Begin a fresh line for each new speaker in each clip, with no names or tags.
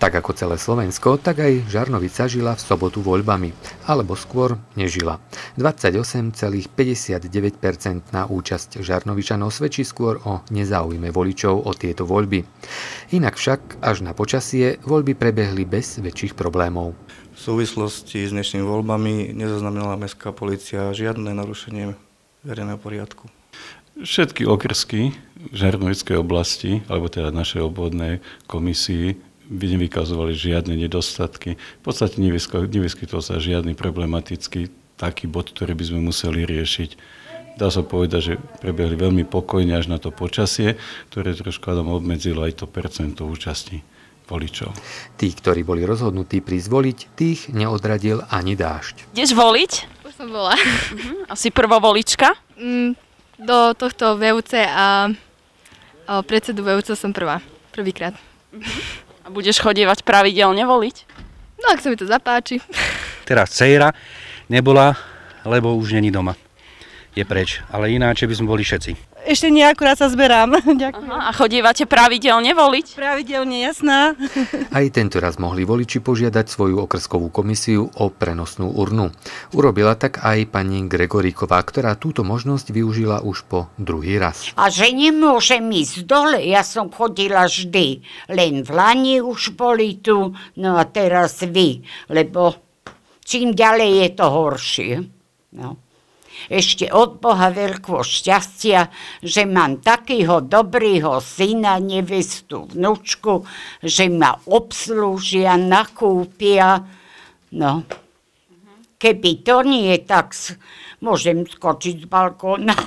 Tak ako celé Slovensko, tak aj Žarnovica žila v sobotu voľbami, alebo skôr nežila. 28,59% účasť Žarnovičanov svedčí skôr o nezáujme voličov o tieto voľby. Inak však až na počasie voľby prebehli bez väčších problémov.
V súvislosti s dnešnými voľbami nezaznamenala mestská polícia žiadne narušenie verejného poriadku.
Všetky okrsky v Žarnovickej oblasti, alebo teda našej obvodnej komisii, nevykazovali žiadne nedostatky. V podstate nevyskytol sa žiadny problematický taký bod, ktorý by sme museli riešiť. Dá sa povedať, že prebehli veľmi pokojne až na to počasie, ktoré trošku obmedzilo aj to percento účasti voličov.
Tí, ktorí boli rozhodnutí prísť voliť, tých neodradil ani dážď.
Ideš voliť?
Už som bola.
Asi prvovolička?
Do tohto VUC a predsedu VUC som prvýkrát.
A budeš chodievať pravidelne voliť?
No, ak sa mi to zapáči.
Teraz dcéra nebola, lebo už není doma. Je preč, ale ináč by sme boli všetci.
Ešte nie, akurát sa zberám. Ďakujem.
Aha, a chodívate pravidelne voliť?
Pravidelne, jasná.
Aj tento raz mohli voliči požiadať svoju okrskovú komisiu o prenosnú urnu. Urobila tak aj pani Gregoríková, ktorá túto možnosť využila už po druhý raz.
A že nemôžem ísť dole, ja som chodila vždy. Len v Lani už boli tu, no a teraz vy, lebo čím ďalej je to horšie. No. Ešte od Boha veľkého šťastia, že mám takého dobrého syna, nevestu, vnúčku, že ma obslúžia, nakúpia. No, keby to nie, tak môžem skočiť z balkóna.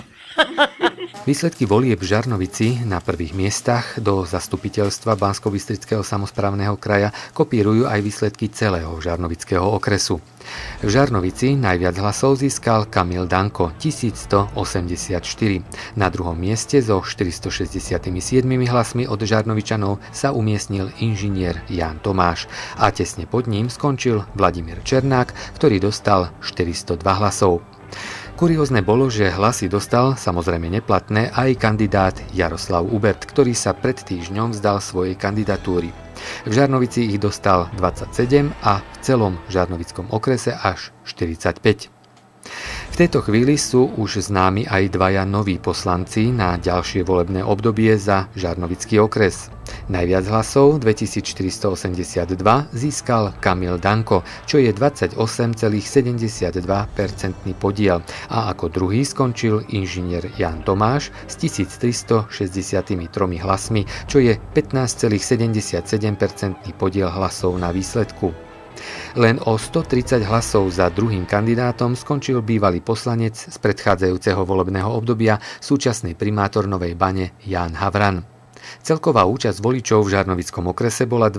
Výsledky volieb v Žarnovici na prvých miestach do zastupiteľstva Banskobystrického samosprávneho kraja kopírujú aj výsledky celého žarnovického okresu. V Žarnovici najviac hlasov získal Kamil Danko 1184. Na druhom mieste so 467 hlasmi od Žarnovičanov sa umiestnil inžinier Ján Tomáš a tesne pod ním skončil Vladimír Černák, ktorý dostal 402 hlasov. Kuriózne bolo, že hlasy dostal, samozrejme neplatné, aj kandidát Jaroslav Ubert, ktorý sa pred týždňom vzdal svojej kandidatúry. V Žarnovici ich dostal 27 a v celom žarnovickom okrese až 45. V tejto chvíli sú už známi aj dvaja noví poslanci na ďalšie volebné obdobie za Žarnovický okres. Najviac hlasov, 2482, získal Kamil Danko, čo je 28,72% podiel, a ako druhý skončil inžinier Ján Tomáš s 1363 hlasmi, čo je 15,77% podiel hlasov na výsledku. Len o 130 hlasov za druhým kandidátom skončil bývalý poslanec z predchádzajúceho volebného obdobia, súčasný primátor Novej Bane Ján Havran. Celková účasť voličov v Žarnovickom okrese bola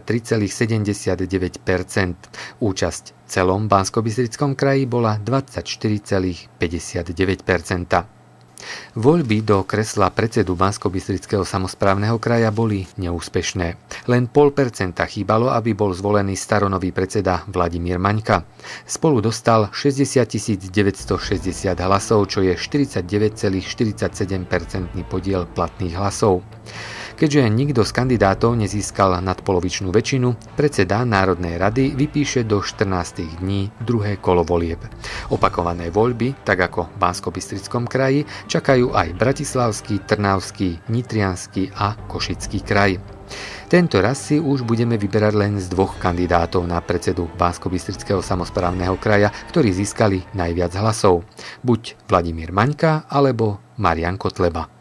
23,79%. Účasť v celom Banskobystrickom kraji bola 24,59%. Voľby do kresla predsedu Banskobystrického samosprávneho kraja boli neúspešné. Len 0,5% chýbalo, aby bol zvolený staronový predseda Vladimír Maňka. Spolu dostal 60 960 hlasov, čo je 49,47% podiel platných hlasov. Keďže nikto z kandidátov nezískal nadpolovičnú väčšinu, predseda Národnej rady vypíše do 14 dní druhé kolo volieb. Opakované voľby, tak ako v Banskobystrickom kraji, čakajú aj Bratislavský, Trnavský, Nitriansky a Košický kraj. Tento raz si už budeme vyberať len z dvoch kandidátov na predsedu Banskobystrického samosprávneho kraja, ktorí získali najviac hlasov. Buď Vladimír Maňka, alebo Marian Kotleba.